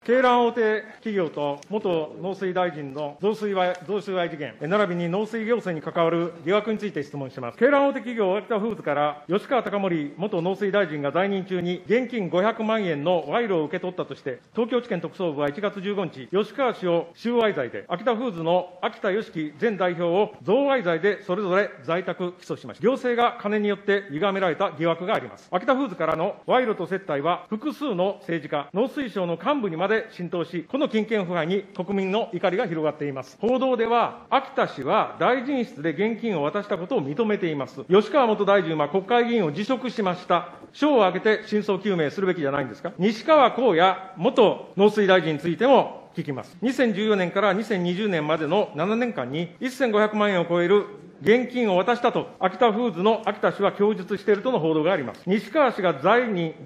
鶏卵大手企業と元農水大臣の贈収賄事件、並びに農水行政に関わる疑惑について質問します。鶏卵大手企業、秋田フーズから吉川貴盛元農水大臣が在任中に現金500万円の賄賂を受け取ったとして、東京地検特捜部は1月15日、吉川氏を収賄罪で、秋田フーズの秋田善樹前代表を贈賄罪でそれぞれ在宅起訴しました。行政が金によって歪められた疑惑があります。秋田フーズからの賄賂と接待は、複数の政治家、農水省の幹部にまで浸透し、この金権腐敗に国民の怒りが広がっています。報道では、秋田氏は大臣室で現金を渡したことを認めています。吉川元大臣は国会議員を辞職しました。省を挙げて真相究明するべきじゃないんですか。西川光也元農水大臣についても聞きます。2014年から2020年までの7年間に1500万円を超える現金を渡したと、秋田フーズの秋田氏は供述しているとの報道があります。西川氏が大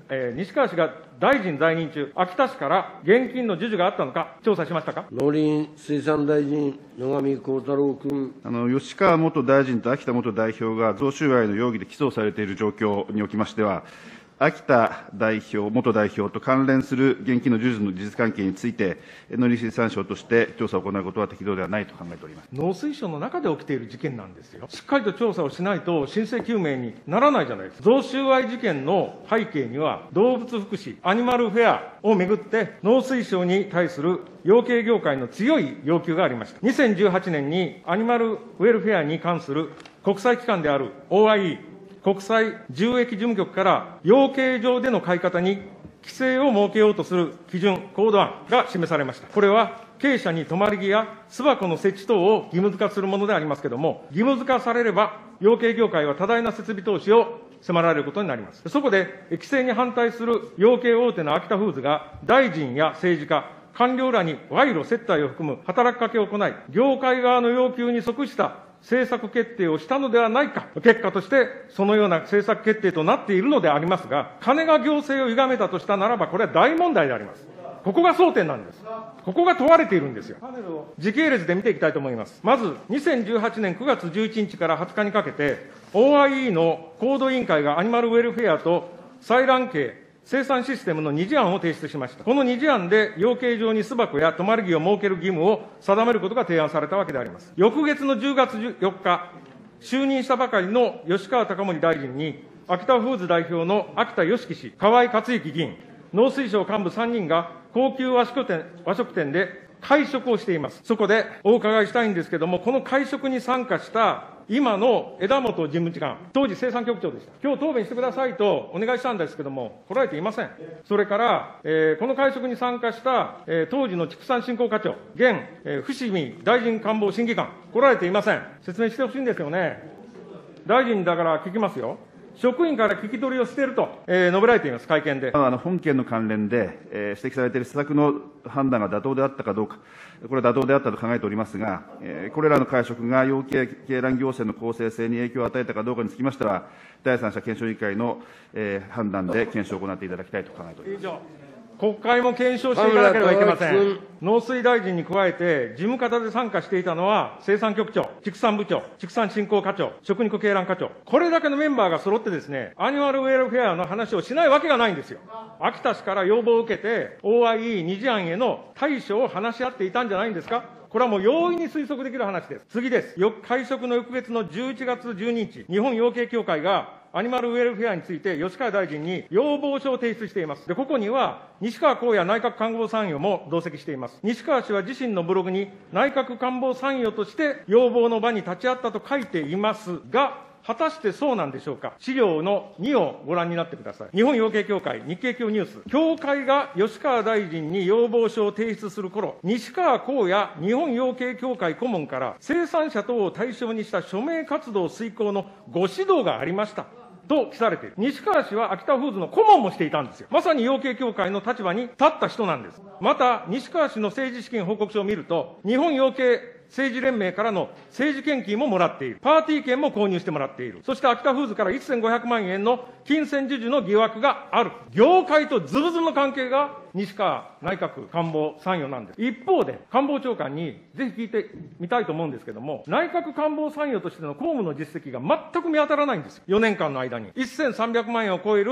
臣在任中、秋田市から現金の授受があったのか、調査しましたか。 農林水産大臣、野上浩太郎君。 吉川元大臣と秋田元代表が贈収賄の容疑で起訴されている状況におきましては、秋田元代表と関連する現金の授受の事実関係について、農林水産省として調査を行うことは適当ではないと考えております。 農水省の中で起きている事件なんですよ。しっかりと調査をしないと、真正究明にならないじゃないですか。贈収賄事件の背景には、動物福祉、アニマルフェアをめぐって、農水省に対する養鶏業界の強い要求がありました。2018年にアニマルウェルフェアに関する国際機関である OIE、国際獣疫事務局から養鶏場での飼い方に規制を設けようとする基準、コード案が示されました。これは、鶏舎に泊まり木や巣箱の設置等を義務付化するものでありますけれども、義務付化されれば、養鶏業界は多大な設備投資を迫られることになります。そこで、規制に反対する養鶏大手の秋田フーズが、大臣や政治家、官僚らに賄賂、接待を含む働きかけを行い、業界側の要求に即した政策決定をしたのではないか。結果として、そのような政策決定となっているのでありますが、金が行政を歪めたとしたならば、これは大問題であります。ここが争点なんです。ここが問われているんですよ。時系列で見ていきたいと思います。まず、2018年9月11日から20日にかけて、OIE の高度委員会がアニマルウェルフェアと採卵系、生産システムの2事案を提出しました。この2事案で、養鶏場に巣箱や泊まり木を設ける義務を定めることが提案されたわけであります。翌月の10月4日、就任したばかりの吉川貴盛大臣に、秋田フーズ代表の秋田善樹氏、河合克行議員、農水省幹部3人が高級和食店で会食をしています。そこでお伺いしたいんですけれども、この会食に参加した今の枝本事務次官、当時生産局長でした。今日答弁してくださいとお願いしたんですけれども、来られていません。それから、この会食に参加した、当時の畜産振興課長、現、伏見大臣官房審議官、来られていません。説明してほしいんですよね。大臣だから聞きますよ。職員から聞き取りをしていると、述べられています、会見で。 本件の関連で、指摘されている施策の判断が妥当であったかどうか、これは妥当であったと考えておりますが、これらの会食が養鶏鶏卵行政の公正性に影響を与えたかどうかにつきましては、第三者検証委員会の判断で検証を行っていただきたいと考えております。 国会も検証していかなければいけません。農水大臣に加えて、事務方で参加していたのは、生産局長、畜産部長、畜産振興課長、食肉鶏卵課長。これだけのメンバーが揃ってですね、アニマルウェルフェアの話をしないわけがないんですよ。秋田市から要望を受けて、OIE2 事案への対処を話し合っていたんじゃないんですか。これはもう容易に推測できる話です。次です。会食の翌月の11月12日、日本養鶏協会が、アニマルウェルフェアについて、吉川大臣に要望書を提出しています。で、ここには、西川光也内閣官房参与も同席しています。西川氏は自身のブログに、内閣官房参与として要望の場に立ち会ったと書いていますが、果たしてそうなんでしょうか。資料の2をご覧になってください。日本養鶏協会、日経今日ニュース。協会が吉川大臣に要望書を提出する頃、西川光也日本養鶏協会顧問から生産者等を対象にした署名活動遂行のご指導がありました。と記されている。西川氏は秋田フーズの顧問もしていたんですよ。まさに養鶏協会の立場に立った人なんです。また、西川氏の政治資金報告書を見ると、日本養鶏政治連盟からの政治献金ももらっている。パーティー券も購入してもらっている。そして秋田フーズから1500万円の金銭授受の疑惑がある。業界とズブズブの関係が西川内閣官房参与なんです。一方で、官房長官にぜひ聞いてみたいと思うんですけども、内閣官房参与としての公務の実績が全く見当たらないんですよ。4年間の間に。1300万円を超える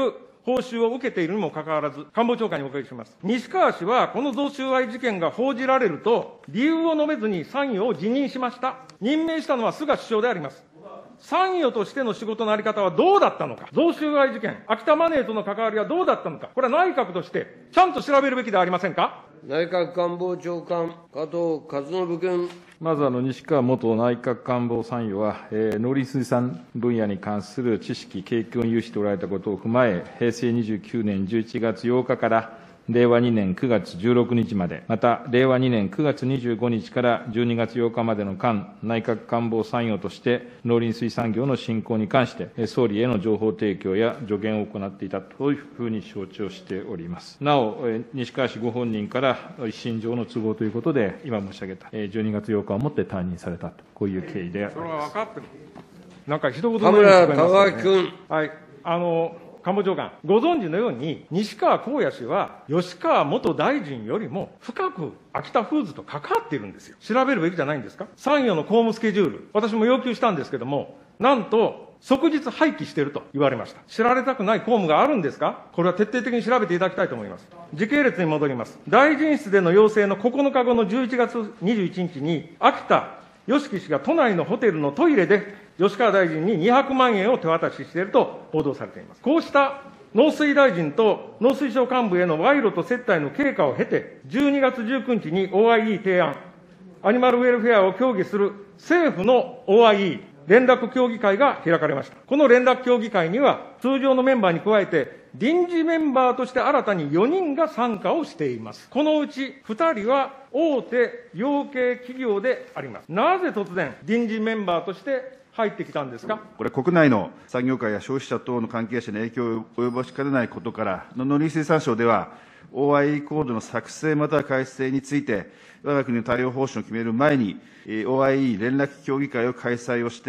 報酬を受けているにもかかわらず、官房長官にお伺いします。西川氏は、この贈収賄事件が報じられると、理由を述べずに参与を辞任しました。任命したのは菅首相であります。参与としての仕事のあり方はどうだったのか、贈収賄事件、秋田マネーとの関わりはどうだったのか、これは内閣としてちゃんと調べるべきではありませんか。 内閣官房長官、加藤勝信君。 まず西川元内閣官房参与は、農林水産分野に関する知識、経験を有しておられたことを踏まえ、平成29年11月8日から令和2年9月16日まで、また、令和2年9月25日から12月8日までの間、内閣官房参与として農林水産業の振興に関して、総理への情報提供や助言を行っていたというふうに承知をしております。なお、西川氏ご本人から一身上の都合ということで、今申し上げた12月8日をもって退任されたと、こういう経緯であります。 それは分かってる。なんか一言田村貴明君。 はい。官房長官、ご存知のように、西川公也氏は、吉川元大臣よりも深く秋田フーズと関わっているんですよ。調べるべきじゃないんですか。参与の公務スケジュール、私も要求したんですけども、なんと、即日廃棄していると言われました。知られたくない公務があるんですか。これは徹底的に調べていただきたいと思います。時系列に戻ります。大臣室での要請の9日後の11月21日に、秋田吉木氏が都内のホテルのトイレで、吉川大臣に200万円を手渡ししていると報道されています。こうした農水大臣と農水省幹部への賄賂と接待の経過を経て、12月19日に OIE 提案、アニマルウェルフェアを協議する政府の OIE 連絡協議会が開かれました。この連絡協議会には、通常のメンバーに加えて、臨時メンバーとして新たに4人が参加をしています。このうち2人は大手養鶏企業であります。なぜ突然、臨時メンバーとして入ってきたんですか。 これ、国内の産業界や消費者等の関係者に影響を及ぼしかねないことから、農林水産省では、OIE コードの作成または改正について、我が国の対応方針を決める前に、OIE 連絡協議会を開催をして、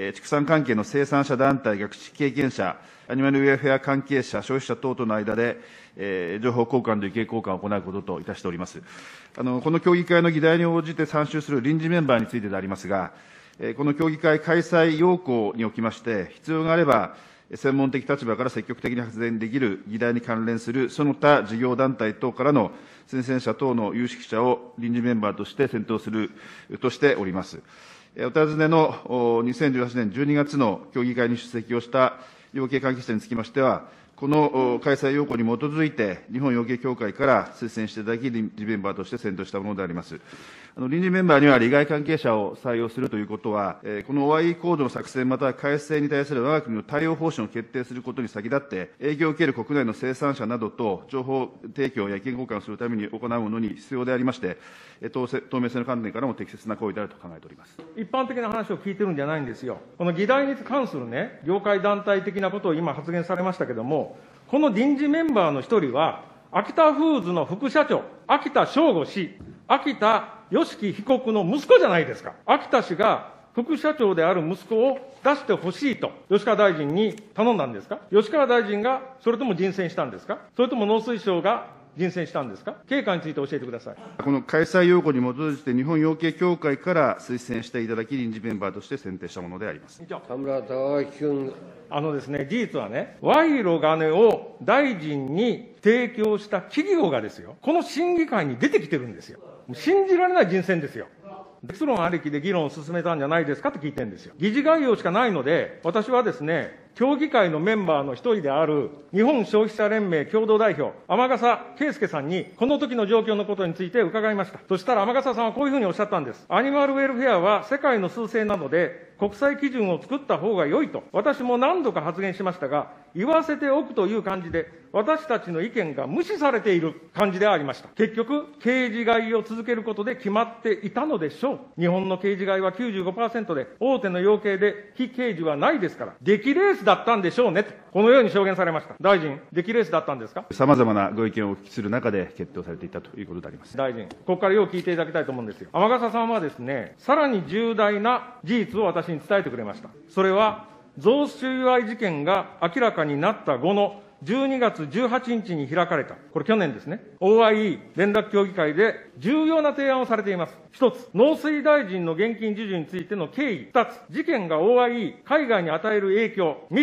畜産関係の生産者団体、学識経験者、アニマルウェルフェア関係者、消費者等との間で、情報交換と意見交換を行うことといたしております。この協議会の議題に応じて参集する臨時メンバーについてでありますが、この協議会開催要項におきまして、必要があれば、専門的立場から積極的に発言できる議題に関連するその他事業団体等からの推薦者等の有識者を臨時メンバーとして選定するとしております。お尋ねの2018年12月の協議会に出席をした養鶏関係者につきましては、この開催要項に基づいて、日本養鶏協会から推薦していただき、臨時メンバーとして選定したものであります。臨時メンバーには利害関係者を採用するということは、この OIE コードの作成または改正に対する我が国の対応方針を決定することに先立って、影響を受ける国内の生産者などと情報提供や意見交換をするために行うものに必要でありまして、透明性の観点からも適切な行為であると考えております。 一般的な話を聞いてるんじゃないんですよ。この議題に関するね、業界団体的なことを今発言されましたけれども、この臨時メンバーの一人は、秋田フーズの副社長、秋田翔吾氏、秋田吉木被告の息子じゃないですか。秋田氏が副社長である息子を出してほしいと、吉川大臣に頼んだんですか。吉川大臣がそれとも人選したんですか。それとも農水省が人選したんですか。経過について教えてください。 この開催要項に基づいて、日本養鶏協会から推薦していただき、臨時メンバーとして選定したものであります。 田村貴明君。 ですね、事実はね、賄賂金を大臣に提供した企業がですよ、この審議会に出てきてるんですよ。信じられない人選ですよ。結論ありきで議論を進めたんじゃないですかと聞いてるんですよ。議事概要しかないので、私はですね、協議会のメンバーの一人である日本消費者連盟共同代表、天笠圭介さんに、この時の状況のことについて伺いました。そしたら天笠さんはこういうふうにおっしゃったんです。アニマルウェルフェアは世界の趨勢なので、国際基準を作った方が良いと、私も何度か発言しましたが、言わせておくという感じで、私たちの意見が無視されている感じでありました。結局、刑事買いを続けることで決まっていたのでしょう。日本の刑事買いは 95% で、大手の養鶏で非刑事はないですから、出来レースだったんでしょうねと、このように証言されました。大臣、出来レースだったんですか。 さまざまなご意見をお聞きする中で決定されていたということであります。 大臣、ここからよう聞いていただきたいと思うんですよ。天笠さんはですね、さらに重大な事実を私に伝えてくれました。それは、贈収賄事件が明らかになった後の12月18日に開かれた、これ去年ですね、OIE 連絡協議会で重要な提案をされています。一つ、農水大臣の現金授受についての経緯。二つ、事件が OIE 海外に与える影響。三つ、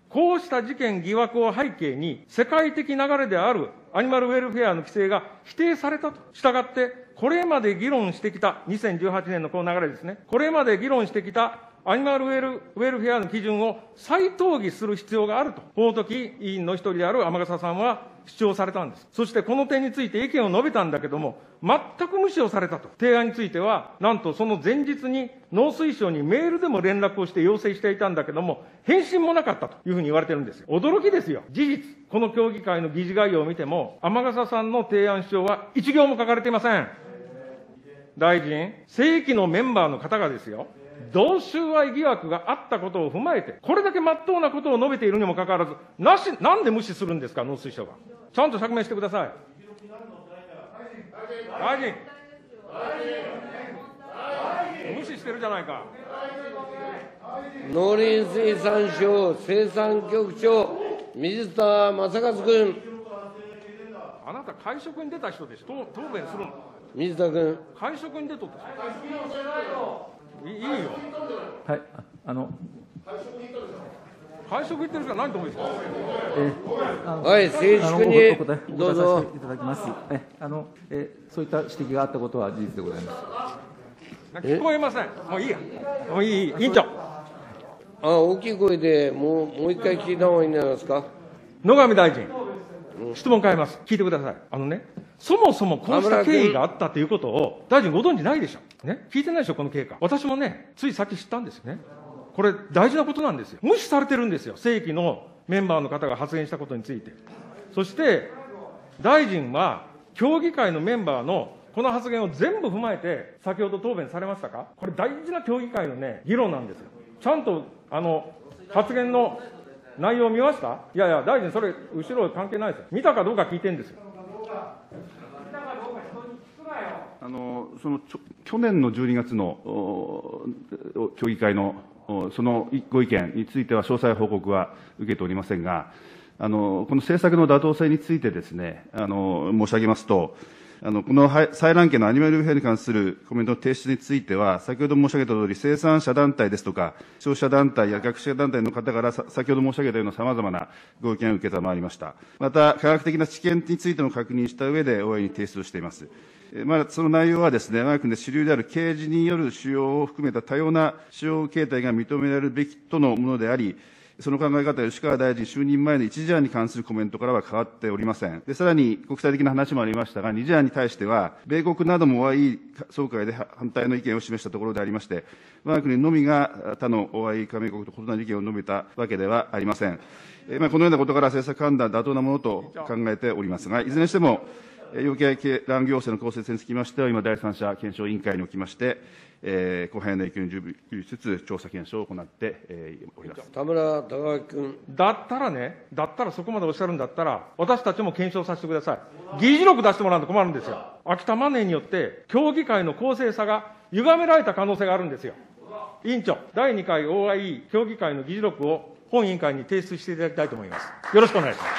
こうした事件、疑惑を背景に、世界的流れであるアニマルウェルフェアの規制が否定されたと。したがって、これまで議論してきた、2018年のこの流れですね。これまで議論してきたアニマルウェルフェアの基準を再討議する必要があると、この時、委員の一人である天笠さんは主張されたんです。そしてこの点について意見を述べたんだけども、全く無視をされたと。提案については、なんとその前日に農水省にメールでも連絡をして要請していたんだけども、返信もなかったというふうに言われてるんですよ。驚きですよ。事実、この協議会の議事概要を見ても、天笠さんの提案主張は一行も書かれていません。大臣、正規のメンバーの方がですよ、同収賄疑惑があったことを踏まえて、これだけ真っ当なことを述べているにもかかわらず、なんで無視するんですか、農水省が。ちゃんと釈明してください。大臣。無視してるじゃないか。 農林水産省生産局長、水田正和君。 あなた、会食に出た人でしょ、答弁するの。 水田君。 会食に出とったいいよ。 はい、 会食行ってるじゃないと思うんですか。 はい、静粛にお答えどうぞさせていただきます。そういった指摘があったことは事実でございます。 聞こえません。もういいや。もういい、委員長。 大きい声でもう一回聞いた方がいいんじゃないですか。 野上大臣、質問変えます。聞いてください。そもそもこうした経緯があったということを、大臣ご存知ないでしょ。ね。聞いてないでしょ、この経過。私もね、ついさっき知ったんですよね。これ、大事なことなんですよ。無視されてるんですよ。正規のメンバーの方が発言したことについて。そして、大臣は、協議会のメンバーのこの発言を全部踏まえて、先ほど答弁されましたか。これ、大事な協議会のね、議論なんですよ。ちゃんと、発言の内容を見ました？いやいや、大臣、それ、後ろ関係ないですよ。見たかどうか聞いてるんですよ。 去年の12月の協議会のそのご意見については、詳細報告は受けておりませんが、この政策の妥当性についてですね、申し上げますと、この採卵権のアニマルウェルフェアに関するコメントの提出については、先ほど申し上げたとおり、生産者団体ですとか、消費者団体や学習者団体の方から、先ほど申し上げたようなさまざまなご意見を受けたまわりました。また、科学的な知見についても確認した上で、応援に提出をしています。その内容はですね、我が国で主流である啓示による使用を含めた多様な使用形態が認められるべきとのものであり、その考え方は吉川大臣就任前の一事案に関するコメントからは変わっておりません。さらに国際的な話もありましたが、二事案に対しては、米国なども OIE 総会で反対の意見を示したところでありまして、我が国のみが他の OIE 加盟国と異なる意見を述べたわけではありません。このようなことから政策判断妥当なものと考えておりますが、いずれにしても、養鶏卵行政の公正性につきましては、今、第三者検証委員会におきまして、後輩の影響に留意しつつ、調査検証を行っております。 田村貴明君。 だったらそこまでおっしゃるんだったら、私たちも検証させてください。議事録出してもらうと困るんですよ。秋田マネーによって、協議会の公正さが歪められた可能性があるんですよ。委員長、第2回 OIE 協議会の議事録を本委員会に提出していただきたいと思います。よろしくお願いします。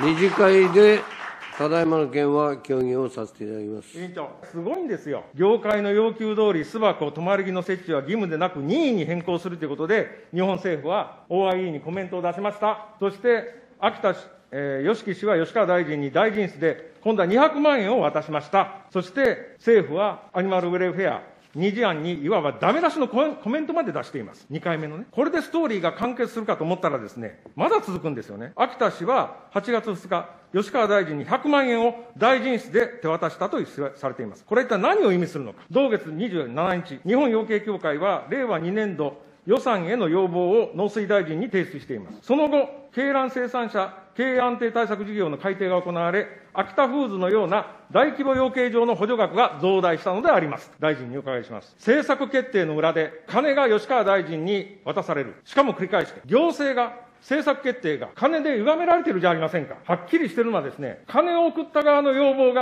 理事会でただいまの件は協議をさせていただきます。 委員長、すごいんですよ。業界の要求通り、巣箱、止まり木の設置は義務でなく任意に変更するということで、日本政府は OIE にコメントを出しました。そして、秋田吉木氏は吉川大臣に大臣室で、今度は200万円を渡しました。そして、政府はアニマルウェルフェア、二次案にいわばダメ出しのコメントまで出しています。2回目のね。これでストーリーが完結するかと思ったらですね、まだ続くんですよね。秋田氏は8月2日、吉川大臣に100万円を大臣室で手渡したとされています。これ一体何を意味するのか。同月27日、日本養鶏協会は令和2年度予算への要望を農水大臣に提出しています。その後、鶏卵生産者経営安定対策事業の改定が行われ、秋田フーズのような大規模養鶏場の補助額が増大したのであります。大臣にお伺いします。政策決定の裏で、金が吉川大臣に渡される。しかも繰り返して、行政が、政策決定が金で歪められているじゃありませんか。はっきりしてるのはですね、金を送った側の要望が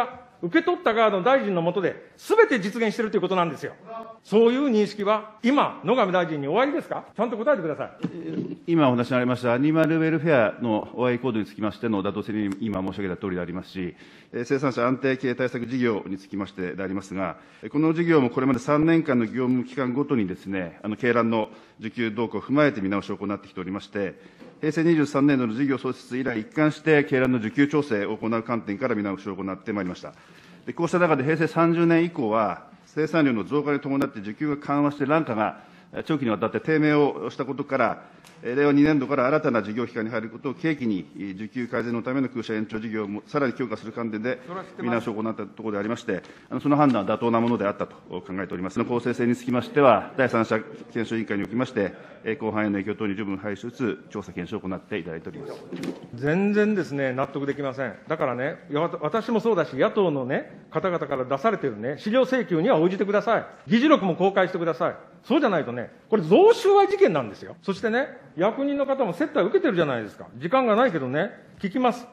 受け取った側の大臣の下で、すべて実現しているということなんですよ。そういう認識は、今、野上大臣におありですか？ちゃんと答えてください。 今お話にありましたアニマルウェルフェアのお会い行動につきましての妥当性に今申し上げたとおりでありますし、生産者安定経営対策事業につきましてでありますが、この事業もこれまで3年間の業務期間ごとにですね、鶏卵の需給動向を踏まえて見直しを行ってきておりまして、平成23年度の事業創設以来、一貫して鶏卵の需給調整を行う観点から見直しを行ってまいりました。こうした中で平成30年以降は、生産量の増加に伴って需給が緩和して卵価が長期にわたって低迷をしたことから、令和2年度から新たな事業期間に入ることを契機に、需給改善のための空車延長事業をさらに強化する観点で見直しを行ったところでありまして、その判断は妥当なものであったと考えております。公正性につきましては、第三者検証委員会におきまして、広範への影響等に十分配慮しつつ、調査検証を行っていただいております。 全然ですね、納得できません。だからね、私もそうだし、野党のね、方々から出されてるね、資料請求には応じてください。議事録も公開してください。そうじゃないとね、これ贈収賄事件なんですよ。そしてね、役人の方も接待を受けてるじゃないですか。時間がないけどね、聞きます。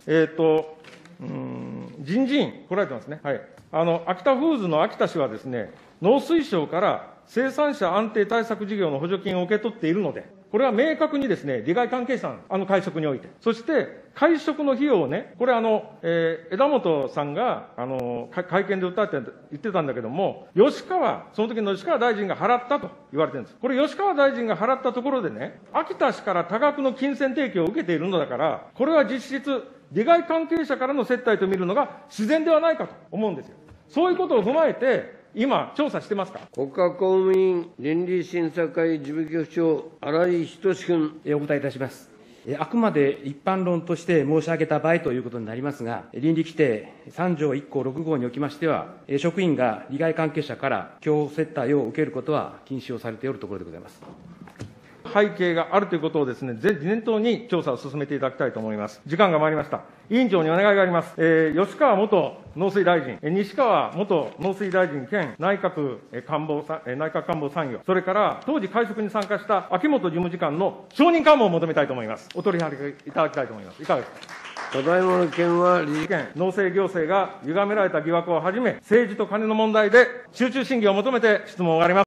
人事院、来られてますね。はい。秋田フーズの秋田氏はですね、農水省から生産者安定対策事業の補助金を受け取っているので、これは明確にですね、利害関係者、会食において。そして、会食の費用をね、これ枝本さんが、会見で言ってたんだけども、その時の吉川大臣が払ったと言われてるんです。これ吉川大臣が払ったところでね、秋田氏から多額の金銭提供を受けているのだから、これは実質、利害関係者からの接待と見るのが自然ではないかと思うんですよ。そういうことを踏まえて、今、調査してますか？ 国家公務員倫理審査会事務局長、新井仁君。 お答えいたします。あくまで一般論として申し上げた場合ということになりますが、倫理規定3条1項6号におきましては、職員が利害関係者から供接待を受けることは禁止をされておるところでございます。 背景があるということをですね、念頭に調査を進めていただきたいと思います。時間が参りました。委員長にお願いがあります。吉川元農水大臣、西川元農水大臣兼内閣官房参与、それから当時会食に参加した秋元事務次官の証人喚問を求めたいと思います。お取り張りいただきたいと思います。いかがですか。 ただいまの件は理事件、農政行政が歪められた疑惑をはじめ、政治と金の問題で集中審議を求めて質問を終わります。